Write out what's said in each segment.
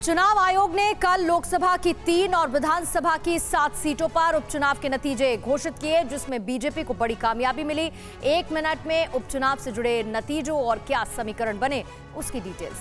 चुनाव आयोग ने कल लोकसभा की 3 और विधानसभा की 7 सीटों पर उपचुनाव के नतीजे घोषित किए, जिसमें बीजेपी को बड़ी कामयाबी मिली। 1 मिनट में उपचुनाव से जुड़े नतीजों और क्या समीकरण बने, उसकी डिटेल्स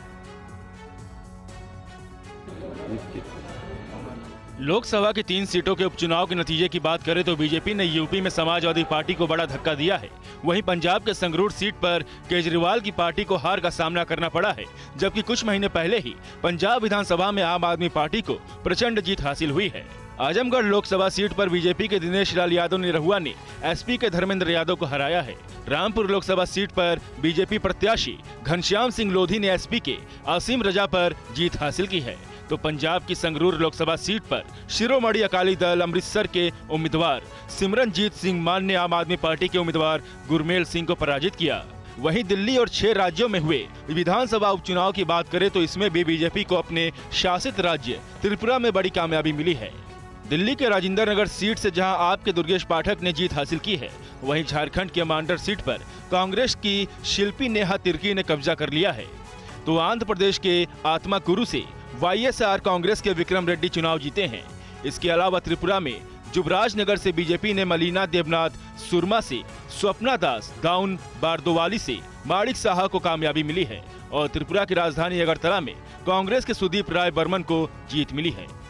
देखिए। लोकसभा की 3 सीटों के उपचुनाव के नतीजे की बात करें तो बीजेपी ने यूपी में समाजवादी पार्टी को बड़ा धक्का दिया है। वहीं पंजाब के संगरूर सीट पर केजरीवाल की पार्टी को हार का सामना करना पड़ा है, जबकि कुछ महीने पहले ही पंजाब विधानसभा में आम आदमी पार्टी को प्रचंड जीत हासिल हुई है। आजमगढ़ लोकसभा सीट पर बीजेपी के दिनेश लाल यादव निरहुआ ने एसपी के धर्मेंद्र यादव को हराया है। रामपुर लोकसभा सीट पर बीजेपी प्रत्याशी घनश्याम सिंह लोधी ने एसपी के आसिम रजा पर जीत हासिल की है। तो पंजाब की संगरूर लोकसभा सीट पर शिरोमणि अकाली दल अमृतसर के उम्मीदवार सिमरनजीत सिंह मान ने आम आदमी पार्टी के उम्मीदवार गुरमेल सिंह को पराजित किया। वहीं दिल्ली और 6 राज्यों में हुए विधानसभा उपचुनाव की बात करें तो इसमें भी बीजेपी को अपने शासित राज्य त्रिपुरा में बड़ी कामयाबी मिली है। दिल्ली के राजेंद्र नगर सीट से जहां आप के दुर्गेश पाठक ने जीत हासिल की है, वहीं झारखंड के मांडर सीट पर कांग्रेस की शिल्पी नेहा तिर्की ने कब्जा कर लिया है। तो आंध्र प्रदेश के आत्माकुरु से वाईएसआर कांग्रेस के विक्रम रेड्डी चुनाव जीते हैं। इसके अलावा त्रिपुरा में जुबराज नगर से बीजेपी ने मलीना देवनाथ सुरमा से, स्वप्ना दास दाउन बारदोवाली से माणिक साहा को कामयाबी मिली है और त्रिपुरा की राजधानी अगरतला में कांग्रेस के सुदीप राय बर्मन को जीत मिली है।